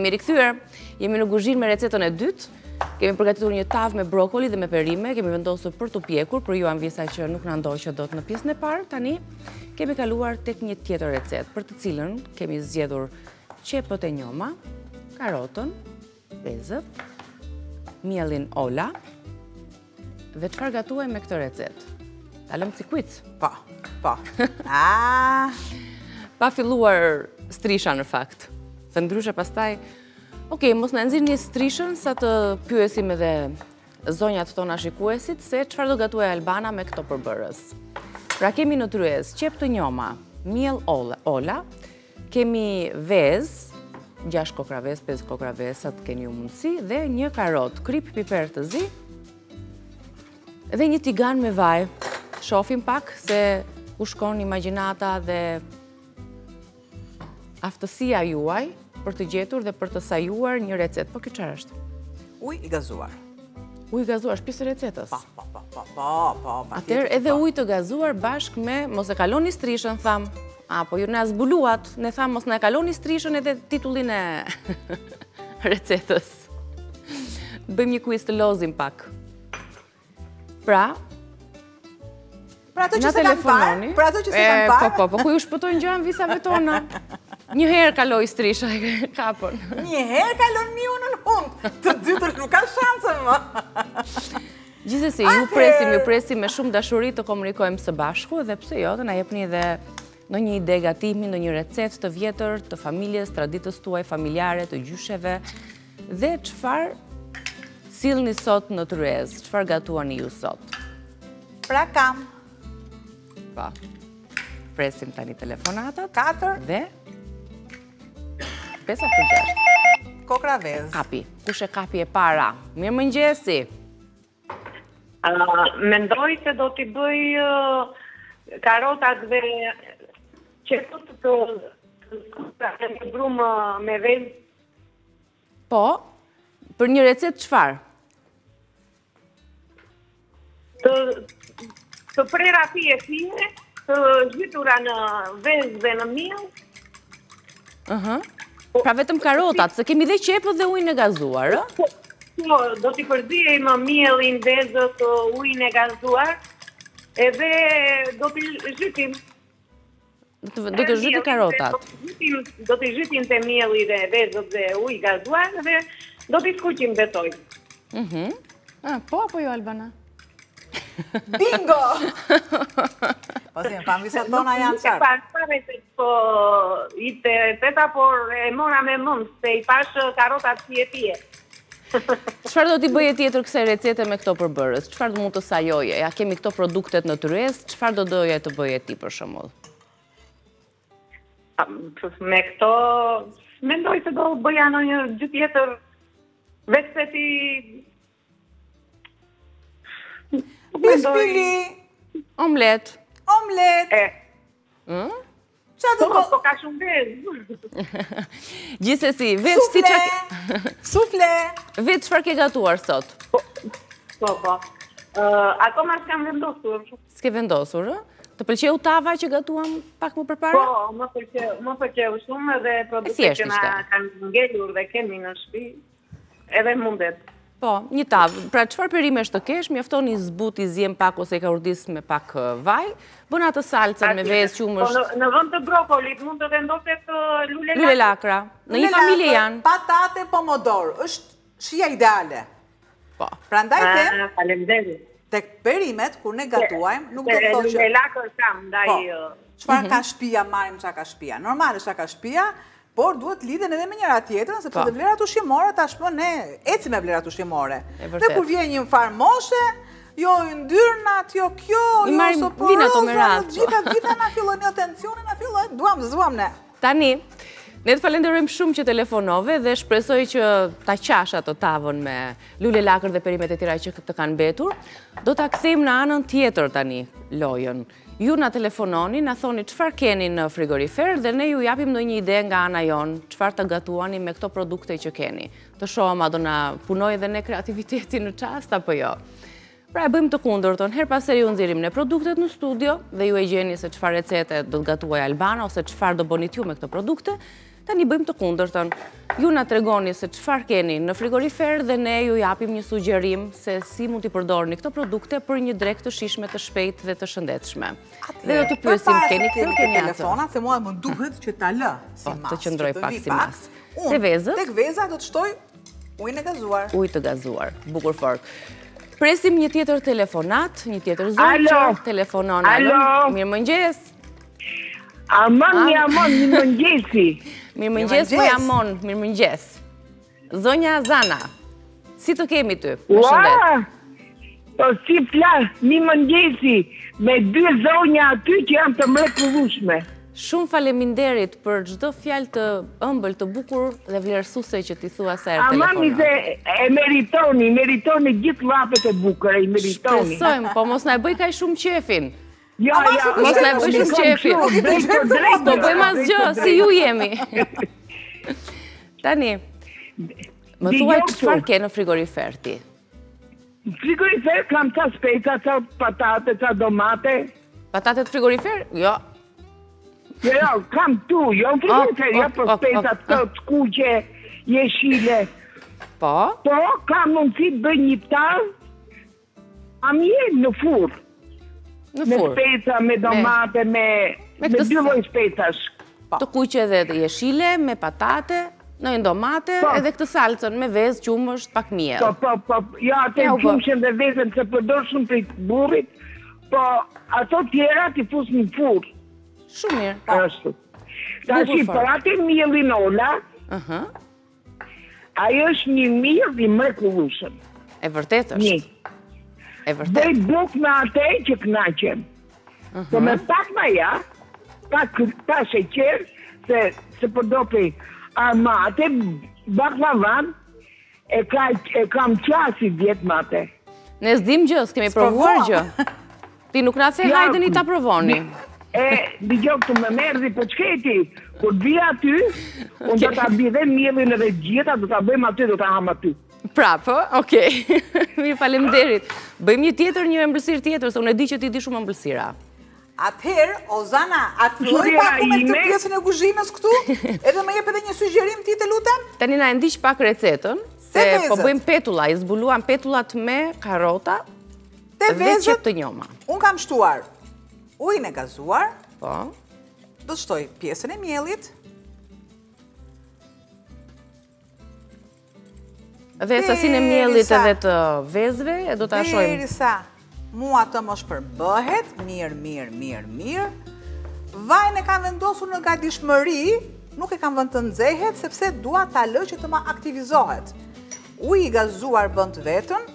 jemi rikthyer. Jemi në kuzhinë me recetën e dytë. Kemi përgatitur një tavë me brokoli dhe me perime, kemi vendosur për të pjekur, për ju anvisa që nuk na ndoqë dot në pjesën e parë. Tani kemi kaluar tek një tjetër recetë, për të cilën kemi zgjedhur qepët e njoma, karotën, vezët, miellin ola dhe çfarë gatuaj me këtë recetë. Ta lëm si quiz. Po. Pa filluar strisha në fakt. Se ndryshe pastaj, okej, mos na nxirrni strishën sa të pyesim edhe zonjat tona shikuesit se çfarë do gatuaj Albana me këto përbërës. Pra kemi në tryez qep të njoma, miell ola, kemi vezë, 6 kokra vezë, 5 kokra vezë, sa të keni mundësi, dhe një karot, krip piper të zi, dhe një tigan me vaj. Shohim pak se ku shkon imagjinata dhe aftësia juaj për të gjetur dhe për të sajuar një recetë. Po kjo çfarë është? Ujë i gazuar. Ujë i gazuar është pjesë e recetës. Po. Atëherë edhe ujë të gazuar bashkë me mos e kaloni strishën, tham. Po ju na zbuluat, ne tham mos na e kaloni strishën edhe titullin e recetës. Bëjmë një quiz të lozim pak. Pra ato që se kanë parë? Pra ato që se kanë parë? Po, ku ju shpëtojnë gjëra visave tona. Një herë kaloi strisha e kapën. Një herë kalon miu në hund. Të dytër nuk ka shanse më. Gjithsesi, ju presim me shumë dashuri të komunikojmë së bashku dhe pse jo, të na jepni edhe ndonjë ide gatimi, ndonjë recetë të vjetër të familjes, traditës tuaj familjare, të gjysheve dhe çfarë sillni sot në tryez, çfarë gatuani ju sot. Pra kam. Pa. Presim tani telefonatat. 4 dhe 5 apo 6. Kokra vezë. Kapi. Kush e kapi e para? Mirëmëngjesi. Mendoj se do t'i bëj karotat dhe qepët të brumë me vezë. Po, për një recetë çfarë? Të prera fije, të zhytura në vezë dhe në miell. Pra vetëm karotat, se kemi dhe qepët dhe ujin e gazuar, ë? Po, do t'i përziejmë miellin, vezët, ujin e gazuar, edhe do t'i zhytim. Do të zhyti karotat. Do t'i zhytim të mielli dhe vezët dhe uji gazuar, dhe do t'i skuqim besoj. Po, apo jo, Albana? Bingo! Po si, familjet tona janë qartë. Nuk e pare se po i teta, por e mora me mund, se i pash karotat pije. Çfarë do t'i bëje tjetër kësaj recete me këto përbërës? Çfarë do mund të sajoje? Ja kemi këto produktet në tryez, çfarë do doje të bëje ti për shembull? Me këto, mendoj se do bëja në një gjë tjetër, vetë se ti... Bispili! Omlet. Qa të Po ka shumë vezë. Gjithsesi, veç ti Sufle! Veç çfarë ke gatuar sot? Po. Akoma s'kam vendosur. S'ke vendosur, ë? Të pëlqeu tava që gatuam pak më përpara? Po, më pëlqeu shumë dhe produktet që na kanë ngelur dhe kemi në shtëpi, edhe mundet. Po, një tavë. Pra çfarë perimesh të kesh, mjaftoni zbut i zjem pak ose ka urdis me pak vaj, bën atë salcën me vezë qumësht. Në vend të brokolit mund të vendoset lule lakra. Në një familje janë. Patate, pomodor, është shija ideale. Po. Prandaj them, faleminderit. Tek perimet, kur ne gatuajmë, nuk do të thotë që... Lule lakër kam, ndaj... Çfarë ka shtëpia, marrim çka ka shtëpia. Normale çka ka shtëpia, por duhet lidhen edhe me njëra tjetrën, sepse dhe vlerat ushqimore tashmë ne ecim me vlerat ushqimore. Dhe kur vjen një farë moshe, jo yndyrnat, jo kjo, jo soporozat, gjitha na fillojnë tensioni, na fillojnë, duam ne. Tani, ne të falenderojmë shumë që telefonove dhe shpresoj që ta qash ato tavën me lule lakër dhe perimet e tjera që të kanë betur. Do ta kthejmë në anën tjetër tani lojën. Ju na telefononi, na thoni çfarë keni në frigorifer dhe ne ju japim ndonjë ide nga ana jon, çfarë të gatuani me këto produkte që keni. Të shohim a do na punojë edhe ne kreativiteti në çast apo jo. Pra e bëjmë të kundërtën, her pas heri u nxjerrim ne produktet në studio dhe ju e gjeni se çfarë recete do të gatuaj Albana ose çfarë do bëni ju me këto produkte. Tani bëjmë të kundërtën. Ju na tregoni se çfarë keni në frigorifer dhe ne ju japim një sugjerim se si mund t'i përdorni këto produkte për një drekë të shijshme, të shpejtë dhe të shëndetshme. Dhe do t'i pyesim keni këtë keni telefonat, se mua më duhet që ta lë si mas. Të qëndroj pak si mas. Tek vezë do të shtoj ujin e gazuar. Ujë të gazuar, bukur fort. Presim një tjetër telefonat, një tjetër zonjë, telefonon. Mirëmëngjes. Amon, mirëmëngjesi. Mirëmëngjes, po jamon, mirëmëngjes. Zonja Zana, si të kemi ty? Po si flas, mirëmëngjesi, me dy zonja aty që janë të mrekullueshme. Shumë faleminderit për çdo fjalë të ëmbël, të bukur dhe vlerësuese që ti thua sa herë telefonat. Amani se e meritoni gjithë llapet e bukura, i meritoni. Shpresojmë, po mos na e bëj kaq shumë qefin. Ja, mos na e bëj shumë qefin. Do bëjmë asgjë, si ju jemi. Tani, më thuaj çfarë ke në frigorifer ti? Në frigorifer kam ca speca, ca patate, ca domate. Patate të frigorifer? Jo. Jo, kam tu, jo në frigorifer, jo po speca të kuqe, jeshile. Po? Po, kam mundësi të bëj një tavë, a mje në furë. Me speca, me domate, me dy lloj specash. Të kuqe dhe të jeshile, me patate, në domate, edhe këtë salcën me vezë, qumësht, pak miell. Po, ja, atë qumëshën dhe vezën se përdor shumë për burrit, po ato tjera ti fus në furr. Shumë mirë. Ashtu. Tashi, për atë mielin ola, ajo është një miell i mrekullueshëm. E vërtet është. Bëj buk me atë që knaqem. Po me pak ma ja, pak sheqer, se përdopi armate, baklavan, e kam qasi 10 mate. Ne s'dim gjë, s'kemi provuar gjë. Ti nuk na the hajdeni ta provoni. Digjo këtu me merdi për qketi, kur bia aty, unë do ta bi dhe mielin edhe gjitha, do ta bëjmë aty, do ta ham aty. Prapë, okej. Mirë, faleminderit. Bëjmë një ëmbëlsirë tjetër, se unë e di që ti di shumë ëmbëlsira. Atëherë, Ozana, atë filloj pak me këtë pjesën e kuzhinës këtu, edhe më jep edhe një sugjerim ti të lutem? Tani na e ndiq pak recetën, se po bëjmë petulla, i zbuluam petullat me karota dhe qep të njoma. Unë kam shtuar ujin e gazuar, po. Do shtoj pjesën e miellit, dhe sasin e miellit edhe të vezëve, e do të ashojmë. Derisa mua të mos përbëhet, mirë. Vajin e kam vendosur në gatishmëri, nuk e kam vënë të nxehet, sepse dua ta lë që të ma aktivizohet. Uji i gazuar bën të vetën,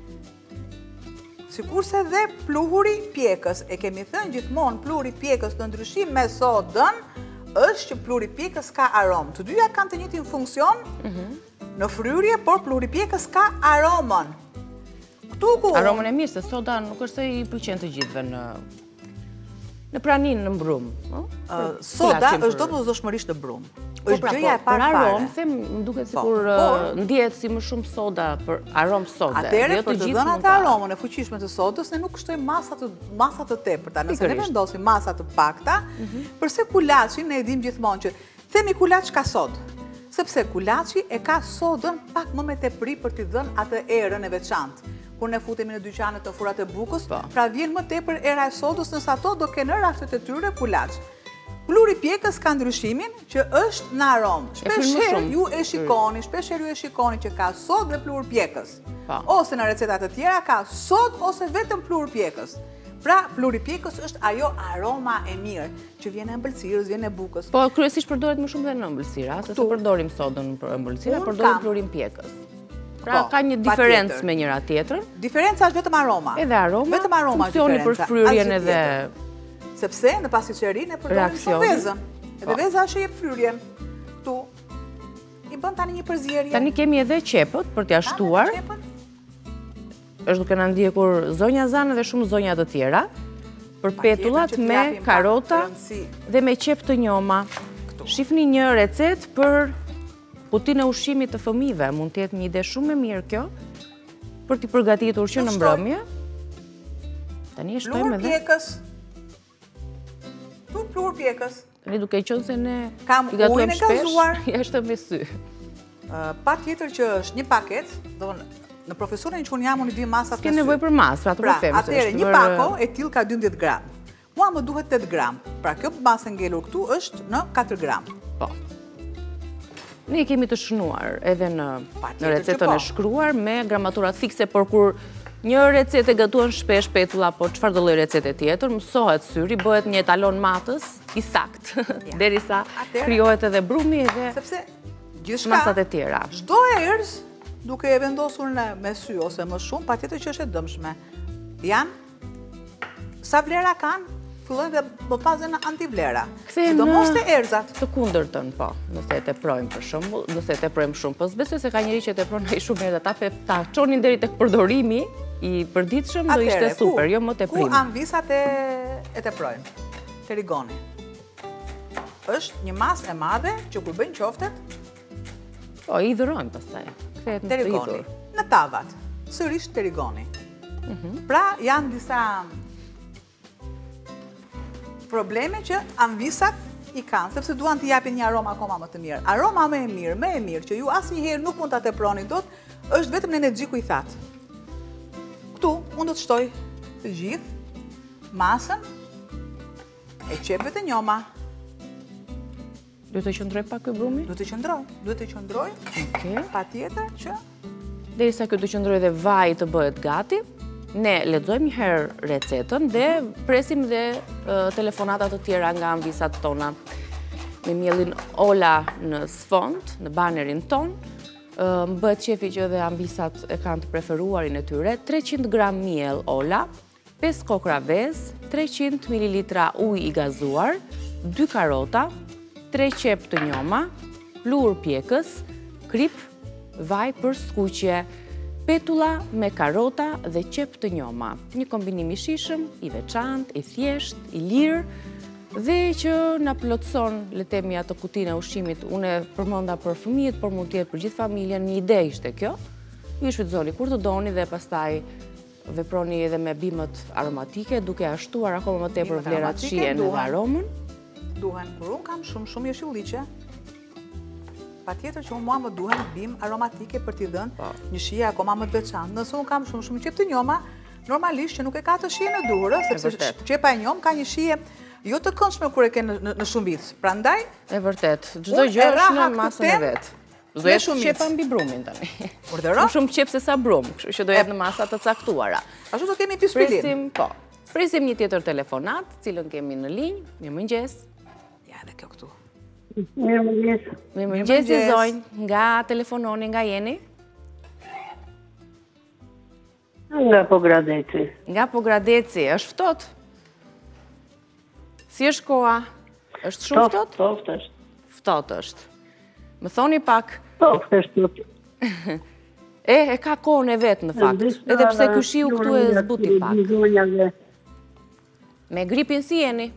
sikurse dhe pluhuri pjekës. E kemi thënë gjithmonë pluhuri pjekës në ndryshim me sodën, është që pluhuri pjekës ka aromë. Të dyja kanë të njëjtin funksion në fryrje, por pluhuri pjekës ka aromën. Aromën e mirë, se soda nuk është se i pëlqen të gjithëve në pranin, në mbrum. Soda është domosdoshmërisht në brum. Është gjëja e parë fare. Për aromë, më duket sikur ndihet si më shumë soda për aromë sode. Atëherë, për të dhënë atë aromën e fuqishme të sodës, ne nuk shtojmë masa të tepërta. Nëse ne vendosim masa të pakta, përse kulaçi ne e dim gjithmonë që themi kulaç ka sodë. Sepse kulaçi e ka sodën pak më me tepri për t'i dhënë atë erën e veçantë. Kur ne futemi në dyqanet të furat e bukës, pra vjen më tepër era e sodës, nëse ato do kenë në raftet e tyre kulaç. Pluhuri pjekës ka ndryshimin që është në aromë. Shpeshherë ju e shikoni që ka sodë dhe pluhur pjekës. Ose në recetat të tjera ka sodë ose vetëm pluhur pjekës. Pra, pluhuri pjekës është ajo aroma e mirë, që vjen e ëmbëlsirës, vjen e bukës. Po, kryesisht përdoret më shumë dhe në ëmbëlsira, se se përdorim sodën në ëmbëlsira, përdorim pluhurin pjekës. Pra, ka një diferencë me njëra tjetër. Diferenca është vetëm aroma. Edhe aroma, funksioni për fryrjen edhe... Sepse, në pasticerinë e përdorim shumë vezën. Edhe veza është e jep fryrjen. Tu, i bën tani një përzierje. Tani kemi edhe qepët për t'ja shtuar. Është duke na ndjekur zonja Zanë dhe shumë zonja të tjera, për petullat me karota dhe me qep të njoma. Shifni një recet për kutinë e ushqimit të fëmijëve, mund të jetë një ide shumë e mirë kjo, për t'i përgatitur që në mbrëmje. Tani e shtojmë edhe. Pluhur pjekës. Ne duke qenë se ne kam ujin e gazuar. Jashtë me sy. Pa tjetër që është një paket, në profesionin që unë jam, unë i di masat me sy. S'ke nevojë për masë, ato po them. Atëherë, një pako e tillë ka 12 gram. Mua më duhet 8 gram. Pra kjo masë ngelur këtu është në 4 gram. Po. Ne kemi të shënuar edhe në recetën e shkruar me gramaturat fikse, por kur një recetë e gatuan shpesh petulla, por çfarë do lloj recete tjetër, mësohet syri, bëhet një etalon matës i saktë, derisa krijohet edhe brumi edhe masat e tjera. Çdo erëz, duke e vendosur me sy ose më shumë, patjetër që është e dëmshme. Sa vlera kanë, fillojnë dhe më pas në antivlera. Sidomos të erzat. Të kundërtën, po, nëse e teprojmë për shembull, nëse e teprojmë shumë, po s'besoj se ka njëri që e tepron ai shumë erë, ta çonin deri tek përdorimi i përditshëm do ishte super, jo më teprim. Ku anvisat e teprojmë? Terigoni. Është një masë e madhe që kur bëjnë qoftet, po, i dhërojmë pastaj. Terigoni. Në tavat. Sërish terigoni. Pra janë disa probleme që anvisat i kanë, sepse duan t'i japin një aroma akoma më të mirë. Aroma më e mirë, që ju asnjëherë nuk mund ta teproni dot, është vetëm në energji ku i thatë. Këtu, unë do të shtoj të gjithë masën e qepëve të njoma. Duhet të qëndroj pak ky brumi? Duhet të qëndroj. Patjetër që derisa ky të qëndroj dhe vaji të bëhet gati, ne lexojmë një herë recetën dhe presim dhe telefonata të tjera nga anvisat tona. Me miellin Ola në sfond, në banerin ton, më bëhet qefi që dhe anvisat e kanë të preferuarin e tyre, 300 gram miell Ola, 5 kokra vezë, 300 ml ujë i gazuar, 2 karota, 3 qep të njoma, pluhur pjekës, krip, vaj për skuqje, petulla me karota dhe qep të njoma. Një kombinim i shishëm, i veçantë, i thjesht, i lirë, dhe që na plotëson, le themi, ato kutinë e ushqimit. Unë e përmenda për fëmijët, por mund të jetë për gjithë familjen. Një ide ishte kjo. Ju shfrytëzoni kur të doni dhe pastaj veproni edhe me bimët aromatike, duke ashtuar akoma më tepër vlerat shihen dhe aromën. Duhen, kur unë kam shumë jeshilliqe, patjetër që mua më duhen bim aromatike për t'i dhënë një shije akoma më të veçantë. Nëse unë kam shumë qep të njoma, normalisht që nuk e ka të shije në durë, sepse qepa e njom ka një shije jo të këndshme kur e ke në shumicë. Prandaj, e vërtet, çdo gjë është në masën e vet. Do jetë qepa mbi brumin tani. Urdhëro? Shumë qep se sa brum, kështu që do jetë në masa të caktuara. Ashtu do kemi pispilin. Presim një tjetër telefonat, cilën kemi në linjë. Mirëmëngjes. Ja, edhe kjo këtu. Mirëmëngjes. Mirëmëngjes, Zonjë. Nga telefononi, nga jeni? Nga Pogradeci. Nga Pogradeci, është ftohtë? Si është koha? Është shumë ftohtë? Ftohtë është. Ftohtë është. Më thoni pak. Ftohtë është. E ka kohën e vetë në fakt. Edhe pse ky shiu këtu e zbuti pak. Me gripin si jeni?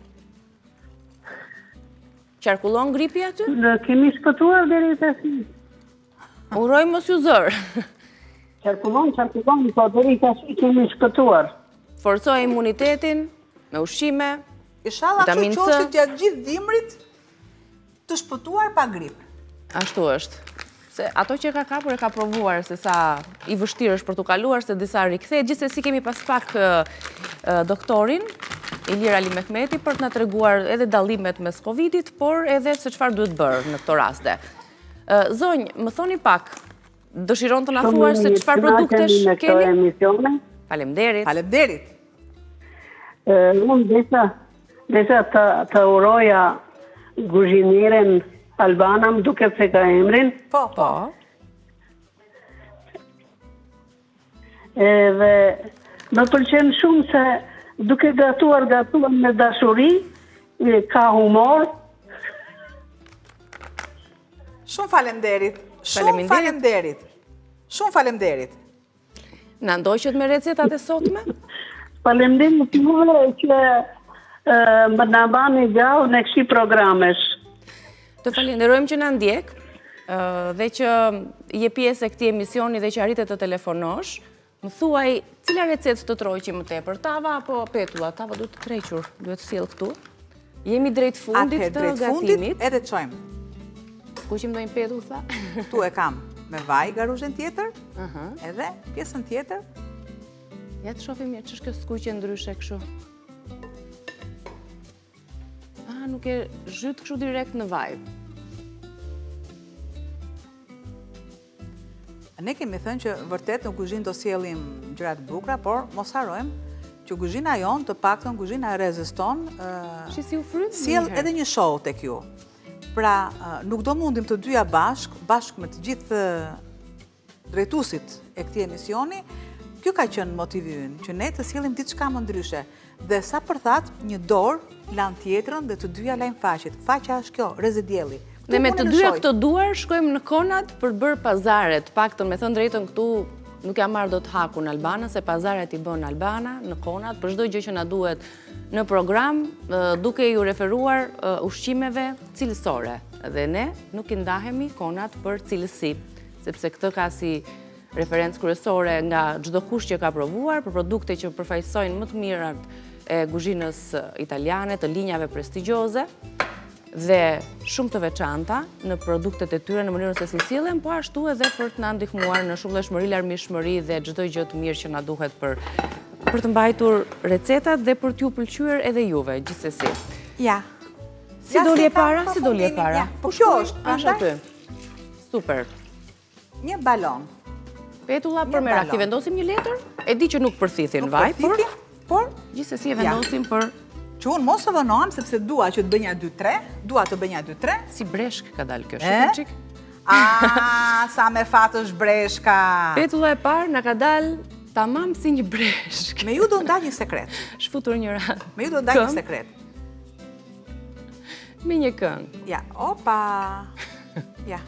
Qarkullon gripi aty? Kemi shpëtuar deri tash. Uroj mos ju zër. Qarkullon, po deri tash kemi shpëtuar. Forcoj imunitetin me ushqime. Inshallah kështu qofshin gjatë gjithë dimrit të shpëtuar pa grip. Ashtu është. Se ato që ka kapur e ka provuar se sa i vështirë është për t'u kaluar, se disa rikthehet. Gjithsesi kemi pas pak doktorin Ilir Ali Mehmeti për të na treguar edhe dallimet mes Covidit, por edhe se çfarë duhet bërë në këto raste. Zonjë, më thoni pak, dëshiron të na thuash se çfarë produktesh keni? Faleminderit. Faleminderit. Unë desa të uroja guzhinieren Albana, më duket se ka emrin. Po. Dhe më pëlqen shumë se duke gatuar me dashuri, ka humor. Shumë faleminderit. Shumë faleminderit. Na ndoqët me recetat e sotme? Faleminderit juve që më na bani gjallë në kësi programesh. Të falenderojmë që na ndjek dhe që je pjesë e këtij emisioni dhe që arritet të telefonosh. Më thuaj, cila recetë të troqi më tepër, tava apo petulla? Tava duhet të trequr, duhet të sjell këtu. Jemi drejt fundit të gatimit. Drejt fundit edhe të qojmë. Skuqim dojnë petu, tha? Tu e kam me vaj garuzhen tjetër, edhe pjesën tjetër. Ja të shofim që është kjo skuqje ndryshe këshu. Nuk e zhytë këshu direkt në vaj. Ne kemi thënë që vërtet në kuzhinë do sjellim gjërat bukura, por mos harrojmë që kuzhina jonë, të paktën kuzhina e Rezës tonë, sjell edhe një show tek ju. Pra, nuk do mundim të dyja bashkë me të gjithë drejtuesit e këtij emisioni, kjo ka qenë motivi ynë, që ne të sjellim diçka më ndryshe. Dhe sa për thatë, një dorë lan tjetrën dhe të dyja lajnë faqet. Faqja është kjo, Reze Dielli. Dhe me të dyja këto duar shkojmë në Konat për bërë pazaret. Paktën, me thënë drejtën këtu, nuk jam marrë do të haku në Albana, se pazaret i bën Albana, në Konat, për çdo gjë që na duhet në program, duke ju referuar ushqimeve cilësore. Dhe ne nuk i ndahemi Konat për cilësi, sepse këtë ka si referencë kryesore nga çdo kush që ka provuar për produkte që përfaqësojnë më të mirat e kuzhinës italiane, të linjave prestigjioze dhe shumë të veçanta në produktet e tyre në mënyrën se si sillen, po ashtu edhe për të na ndihmuar në shumëllëshmëri, larmishmëri dhe çdo gjë të mirë që na duhet për të mbajtur recetat dhe për t'ju pëlqyer edhe juve, gjithsesi. Ja. Si doli e para? Si doli e para? Po kjo është aty. Super. Një balon. Petulla për merak, i vendosim një letër? E di që nuk përthithin vaj, por gjithsesi e vendosim për... Që unë mos të vënohem, sepse dua që të bënja 2-3, Si breshk ka dalë kjo, shifëqik? Sa me fatë është breshka. Petulla e parë nga ka dalë tamam si një breshk. Me ju do ndaj një sekret. Shfutur një ratë. Me ju do ndaj një sekret. Me një këngë. Ja, opa. Ja.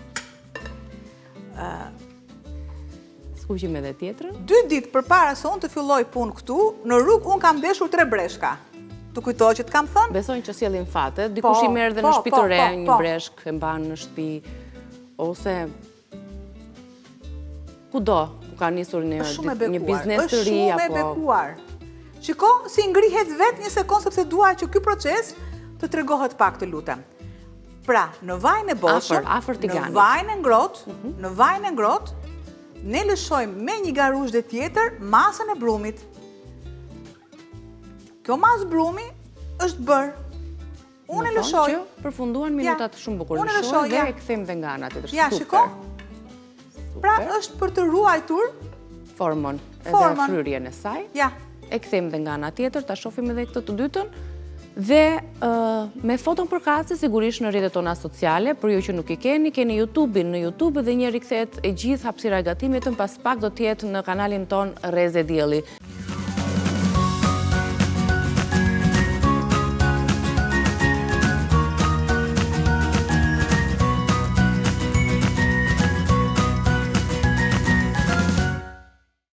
Skuqim edhe tjetrën. 2 ditë përpara se unë të filloj punë këtu, në rrugë unë kam ndeshur 3 breshka. Të kujtoj që të kam thënë? Besojnë që sjellin fate, dikush i merr dhe në shtëpi të re një breshk e mban në shtëpi, ose kudo ku ka nisur një biznes të ri apo... Është shumë e bekuar. Shiko, si ngrihet vetë një sekond, sepse dua që ky proces të tregohet pak, të lutem. Pra, në vajin e boshëm, në vajin e ngrohtë, ne lëshojmë me një garuzhe tjetër masën e brumit. Kjo masë brumi është bërë. Unë e lëshoj. Që përfunduan minutat shumë bukur. Unë e lëshoj dhe e kthejmë dhe nga ana tjetër. Ja, shiko. Pra është për të ruajtur formën edhe fryrjen e saj. Ja. E kthejmë dhe nga ana tjetër, ta shohim edhe këtë të dytën. Dhe me foton përkatëse sigurisht në rrjetet tona sociale, për ju që nuk i keni YouTube-in në YouTube dhe njëri kthehet e gjithë hapësira e gatimit, pas pak do të jetë në kanalin ton Reze Dielli.